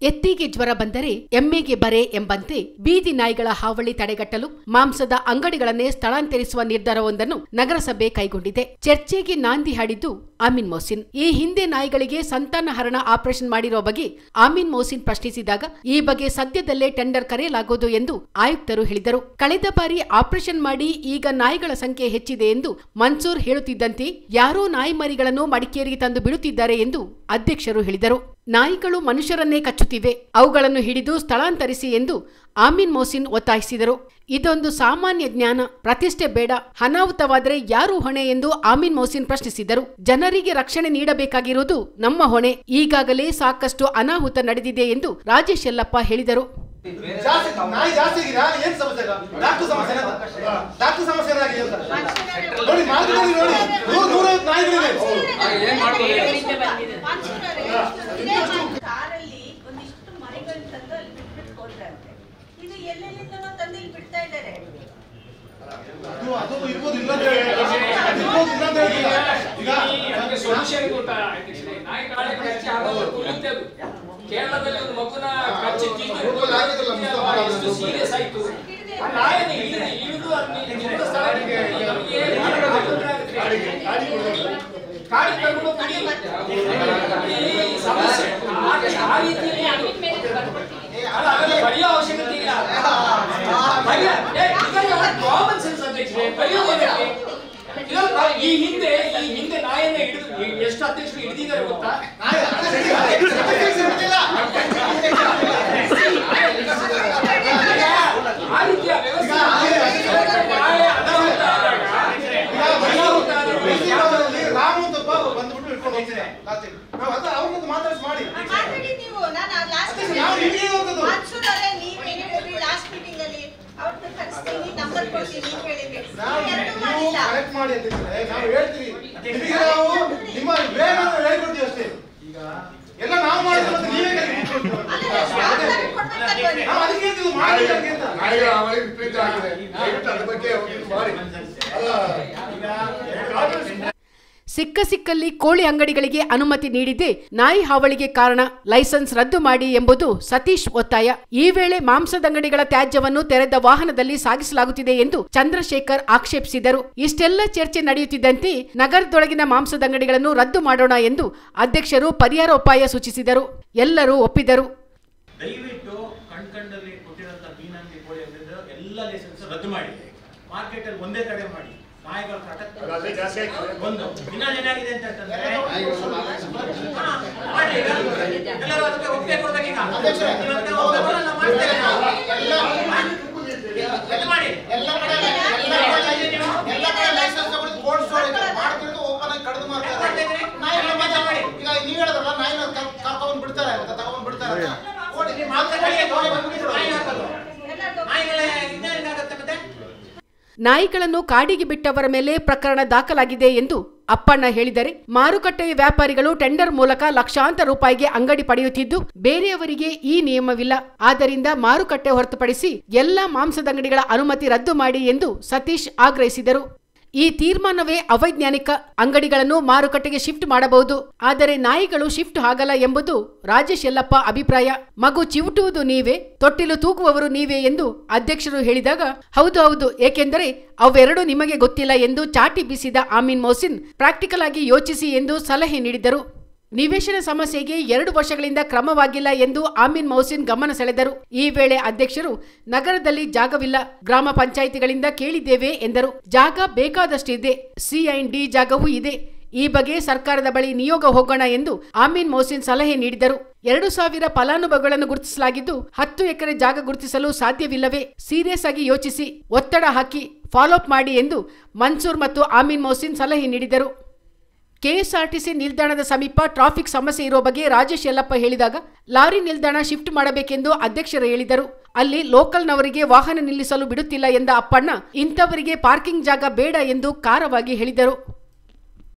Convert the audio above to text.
ಎತ್ತಿಗೆ ಜ್ವರ ಬಂದರೆ ಎಮ್ಮೆಗೆ ಬರೆ ಎಂಬಂತೆ ಬೀದಿ ನಾಯಿಗಳ ಹಾವಳಿ ತಡೆಗಟ್ಟಲು ಮಾಂಸದ ಅಂಗಡಿಗಳನ್ನೇ ಸ್ಥಳಾಂತರಿಸುವ ನಿರ್ಧಾರವೊಂದನ್ನು ನಗರಸಭೆ ಕೈಗೊಂಡಿದೆ. ಚರ್ಚೆಗೆ ನಾಂದಿ ಹಾಡಿದ್ದು ಆಮೀನ್ ಮೊಹಸಿನ್. ಈ ಹಿಂದೆ ನಾಯಿಗಳಿಗೆ ಸಂತಾನಹರಣ ಆಪರೇಷನ್ ಮಾಡಿರುವ ಬಗ್ಗೆ ಆಮೀನ್ ಮೊಹಸಿನ್ ಪ್ರಶ್ನಿಸಿದಾಗ ಈ ಬಗ್ಗೆ ಸದ್ಯದಲ್ಲೇ ಟೆಂಡರ್ ಕರೆಯಲಾಗುವುದು ಎಂದು ಆಯುಕ್ತರು ಹೇಳಿದರು. ಕಳೆದ ಬಾರಿ ಆಪರೇಷನ್ ಮಾಡಿ ಈಗ ನಾಯಿಗಳ ಸಂಖ್ಯೆ ಹೆಚ್ಚಿದೆ ಎಂದು ಮನ್ಸೂರ್ ಹೇಳುತ್ತಿದ್ದಂತೆ ಯಾರೋ ನಾಯಿ ಮರಿಗಳನ್ನು ಮಡಿಕೇರಿಗೆ ತಂದು ಬಿಡುತ್ತಿದ್ದಾರೆ ಎಂದು ಅಧ್ಯಕ್ಷರು ಹೇಳಿದರು. ನಾಯಿಗಳು ಮನುಷ್ಯರನ್ನೇ ಕಚ್ಚುತ್ತಿವೆ, ಅವುಗಳನ್ನು ಹಿಡಿದು ಸ್ಥಳಾಂತರಿಸಿ ಎಂದು ಆಮೀನ್ ಮೊಹಸಿನ್ ಒತ್ತಾಯಿಸಿದರು. ಇದೊಂದು ಸಾಮಾನ್ಯ ಜ್ಞಾನ, ಪ್ರತಿಷ್ಠೆ ಬೇಡ, ಅನಾಹುತವಾದರೆ ಯಾರು ಹೊಣೆ ಎಂದು ಆಮೀನ್ ಮೊಹಸಿನ್ ಪ್ರಶ್ನಿಸಿದರು. ಜನರಿಗೆ ರಕ್ಷಣೆ ನೀಡಬೇಕಾಗಿರುವುದು ನಮ್ಮ ಹೊಣೆ. ಈಗಾಗಲೇ ಸಾಕಷ್ಟು ಅನಾಹುತ ನಡೆದಿದೆ ಎಂದು ರಾಜೇಶ್ ಯಲ್ಲಪ್ಪ ಹೇಳಿದರು. ಕೇರಳದಲ್ಲಿ ಒಂದು ಮಗುನ ಕಚ್ಚಿ ಸೀರಿಯಸ್ ಆಯ್ತು. ಬರೆಯೋ ಅವಶ್ಯಕತೆ ಇಲ್ಲ. ಕಾಮನ್ ಸೆನ್ಸ್ ಅಧ್ಯಕ್ಷರೇ, ಈ ಹಿಂದೆ ನಾಯನ್ನ ಹಿಡಿದು ಎಷ್ಟು ಅಧ್ಯಕ್ಷರು ಹಿಡಿದಿದ್ದಾರೆ ಗೊತ್ತಾ? ಆ ರೀತಿಯ ವ್ಯವಸ್ಥೆ ಸಿಕ್ಕಲ್ಲಿ ಕೋಳಿ ಅಂಗಡಿಗಳಿಗೆ ಅನುಮತಿ ನೀಡಿದ್ದೇ ನಾಯಿ ಹಾವಳಿಗೆ ಕಾರಣ, ಲೈಸೆನ್ಸ್ ರದ್ದು ಮಾಡಿ ಎಂಬುದು ಸತೀಶ್ ಒತ್ತಾಯ. ಈ ವೇಳೆ ಮಾಂಸದಂಗಡಿಗಳ ತ್ಯಾಜ್ಯವನ್ನು ತೆರೆದ ವಾಹನದಲ್ಲಿ ಸಾಗಿಸಲಾಗುತ್ತಿದೆ ಎಂದು ಚಂದ್ರಶೇಖರ್ ಆಕ್ಷೇಪಿಸಿದರು. ಇಷ್ಟೆಲ್ಲ ಚರ್ಚೆ ನಡೆಯುತ್ತಿದ್ದಂತೆ ನಗರದೊಳಗಿನ ಮಾಂಸದಂಗಡಿಗಳನ್ನು ರದ್ದು ಮಾಡೋಣ ಎಂದು ಅಧ್ಯಕ್ಷರು ಪರಿಹಾರ ಉಪಾಯ ಸೂಚಿಸಿದರು. ಎಲ್ಲರೂ ಒಪ್ಪಿದರು. ದಯವಿಟ್ಟು ಕಣ್ಕಂಡಲ್ಲಿ ಕೊಟ್ಟಿರುವಂತಹ ಮೀನಂಗಡಿ ಕೋಳಿ ಅಂಗಡಿಗಳು ಎಲ್ಲ ಲೈಸೆನ್ಸ್ ರದ್ದು ಮಾಡಿ, ಮಾರ್ಕೆಟ್ ಅಲ್ಲಿ ಒಂದೇ ಕಡೆ ಮಾಡಿ. ನಾಯಿಗಳ ಒಂದು ಇನ್ನೊಂದು ಏನಾಗಿದೆ ಅಂತಂದ್ರೆ ಎಲ್ಲರೂ ಅದಕ್ಕೆ ಒಪ್ಪಿಗೆ ಕೊಡ್ಬೇಕೀಗ. ನಾಯಿಗಳನ್ನು ಕಾಡಿಗೆ ಬಿಟ್ಟವರ ಮೇಲೆ ಪ್ರಕರಣ ದಾಖಲಾಗಿದೆ ಎಂದು ಅಪ್ಪಣ್ಣ ಹೇಳಿದರೆ, ಮಾರುಕಟ್ಟೆಯ ವ್ಯಾಪಾರಿಗಳು ಟೆಂಡರ್ ಮೂಲಕ ಲಕ್ಷಾಂತರ ರೂಪಾಯಿಗೆ ಅಂಗಡಿ ಪಡೆಯುತ್ತಿದ್ದು ಬೇರೆಯವರಿಗೆ ಈ ನಿಯಮವಿಲ್ಲ. ಆದ್ದರಿಂದ ಮಾರುಕಟ್ಟೆ ಹೊರತುಪಡಿಸಿ ಎಲ್ಲಾ ಮಾಂಸದಂಗಡಿಗಳ ಅನುಮತಿ ರದ್ದು ಮಾಡಿ ಎಂದು ಸತೀಶ್ ಆಗ್ರಹಿಸಿದರು. ಈ ತೀರ್ಮಾನವೇ ಅವೈಜ್ಞಾನಿಕ. ಅಂಗಡಿಗಳನ್ನು ಮಾರುಕಟ್ಟೆಗೆ ಶಿಫ್ಟ್ ಮಾಡಬಹುದು, ಆದರೆ ನಾಯಿಗಳು ಶಿಫ್ಟ್ ಆಗಲ್ಲ ಎಂಬುದು ರಾಜೇಶ್ ಯಲ್ಲಪ್ಪ ಅಭಿಪ್ರಾಯ. ಮಗು ಚಿವುಟುವುದು ನೀವೇ, ತೊಟ್ಟಿಲು ತೂಗುವವರು ನೀವೇ ಎಂದು ಅಧ್ಯಕ್ಷರು ಹೇಳಿದಾಗ, ಹೌದು, ಏಕೆಂದರೆ ಅವೆರಡೂ ನಿಮಗೆ ಗೊತ್ತಿಲ್ಲ ಎಂದು ಚಾಟಿ ಬೀಸಿದ ಆಮೀನ್ ಮೊಹಸಿನ್ ಪ್ರಾಕ್ಟಿಕಲ್ ಆಗಿ ಯೋಚಿಸಿ ಎಂದು ಸಲಹೆ ನೀಡಿದರು. ನಿವೇಶನ ಸಮಸ್ಯೆಗೆ 2 ವರ್ಷಗಳಿಂದ ಕ್ರಮವಾಗಿಲ್ಲ ಎಂದು ಆಮೀನ್ ಮೊಹಸಿನ್ ಗಮನ ಸೆಳೆದರು. ಈ ವೇಳೆ ಅಧ್ಯಕ್ಷರು ನಗರದಲ್ಲಿ ಜಾಗವಿಲ್ಲ, ಗ್ರಾಮ ಪಂಚಾಯಿತಿಗಳಿಂದ ಕೇಳಿದ್ದೇವೆ ಎಂದರು. ಜಾಗ ಬೇಕಾದಷ್ಟಿದೆ, C&D ಜಾಗವೂ ಇದೆ. ಈ ಬಗ್ಗೆ ಸರ್ಕಾರದ ಬಳಿ ನಿಯೋಗ ಹೋಗೋಣ ಎಂದು ಆಮೀನ್ ಮೊಹಸಿನ್ ಸಲಹೆ ನೀಡಿದರು. 2000 ಫಲಾನುಭವಿಗಳನ್ನು ಗುರುತಿಸಲಾಗಿದ್ದು 10 ಎಕರೆ ಜಾಗ ಗುರುತಿಸಲು ಸಾಧ್ಯವಿಲ್ಲವೇ? ಸೀರಿಯಸ್ ಆಗಿ ಯೋಚಿಸಿ, ಒತ್ತಡ ಹಾಕಿ ಫಾಲೋಅಪ್ ಮಾಡಿ ಎಂದು ಮನ್ಸೂರ್ ಮತ್ತು ಆಮೀನ್ ಮೊಹಸಿನ್ ಸಲಹೆ ನೀಡಿದರು. ಕೆಎಸ್ಆರ್ಟಿಸಿ ನಿಲ್ದಾಣದ ಸಮೀಪ ಟ್ರಾಫಿಕ್ ಸಮಸ್ಯೆ ಇರುವ ಬಗ್ಗೆ ರಾಜೇಶ್ ಯಲ್ಲಪ್ಪ ಹೇಳಿದಾಗ, ಲಾರಿ ನಿಲ್ದಾಣ ಶಿಫ್ಟ್ ಮಾಡಬೇಕೆಂದು ಅಧ್ಯಕ್ಷರು ಹೇಳಿದರು. ಅಲ್ಲಿ ಲೋಕಲ್ನವರಿಗೆ ವಾಹನ ನಿಲ್ಲಿಸಲು ಬಿಡುತ್ತಿಲ್ಲ ಎಂದ ಅಪ್ಪಣ್ಣ, ಇಂಥವರಿಗೆ ಪಾರ್ಕಿಂಗ್ ಜಾಗ ಬೇಡ ಎಂದು ಖಾರವಾಗಿ ಹೇಳಿದರು.